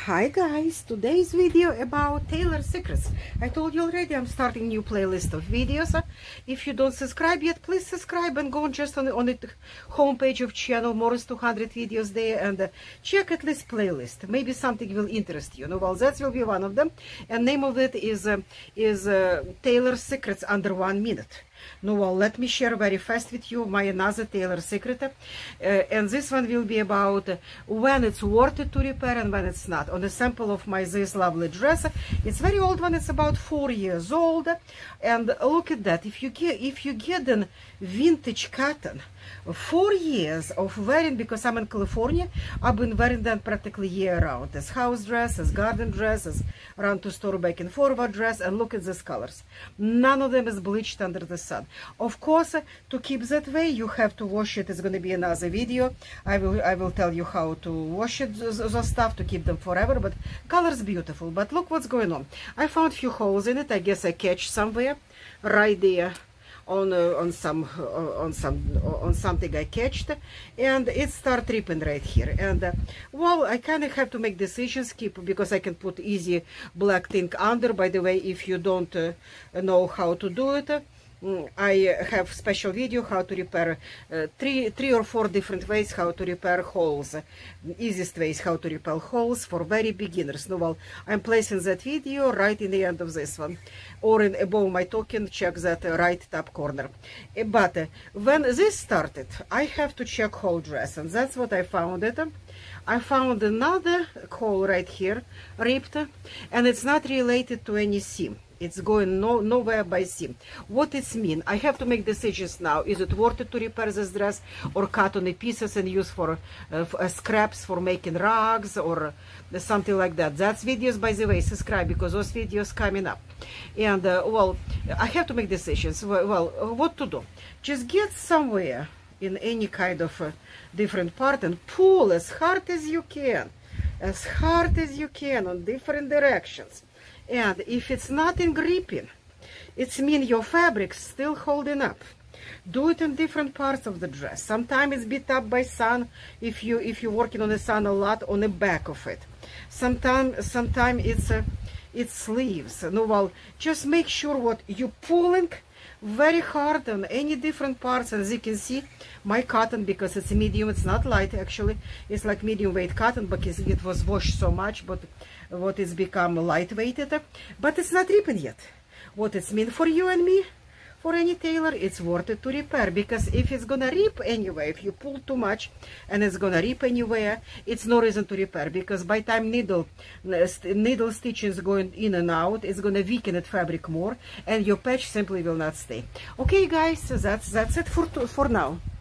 Hi guys, today's video about Tailor secrets. I told you already I'm starting new playlist of videos. If you don't subscribe yet, please subscribe and go just on the homepage of channel, more than 200 videos there, and check at least playlist. Maybe something will interest you. No, well, that will be one of them, and name of it is Tailor secrets under 1 minute. No, well, let me share very fast with you my another Tailor secret, and this one will be about when it's worth it to repair and when it's not. On a sample of my this lovely dress, it's very old one. It's about 4 years old, and look at that. If you get an vintage cotton, 4 years of wearing, because I'm in California, I've been wearing them practically year round, as house dress, as garden dress, as run to store back and forward dress, and look at these colors. None of them is bleached under the sun. Of course, to keep that way, you have to wash it. It's going to be another video. I will tell you how to wash it, the stuff, to keep them forever, but color's beautiful. But look what's going on. I found a few holes in it. I guess I catch somewhere right there on something I catched, and it start ripping right here. And well, I kind of have to make decisions, because I can put easy black thing under. By the way, if you don't know how to do it, I have special video how to repair three or four different ways how to repair holes. Easiest ways how to repair holes for very beginners. No, well, I'm placing that video right in the end of this one, or above my token. Check that right top corner. But when this started, I have to check whole dress, and that's what I found. I found another hole right here, ripped, and it's not related to any seam. It's going nowhere by seam. What it mean? I have to make decisions now. Is it worth it to repair this dress, or cut on the pieces and use for scraps for making rugs or something like that? That's videos, by the way. Subscribe, because those videos coming up. And well, I have to make decisions. Well, what to do? Just get somewhere in any kind of different part and pull as hard as you can, on different directions. And if it's not in gripping, it means your fabric's still holding up. Do it in different parts of the dress. Sometimes it's beat up by sun, if you're working on the sun a lot, on the back of it. Sometimes it's sleeves. No, well, just make sure what you're pulling very hard on any different parts. As you can see, my cotton, because it's medium, it's not light actually, it's like medium weight cotton, because it was washed so much, but what it's become lightweighted, but it's not ripping yet. What it's mean for you and me, for any tailor, it's worth it to repair, because if it's gonna rip anyway, if you pull too much and it's gonna rip anywhere, it's no reason to repair, because by time needle stitching is going in and out, it's gonna weaken the fabric more, and your patch simply will not stay. Okay guys, so that's it for now.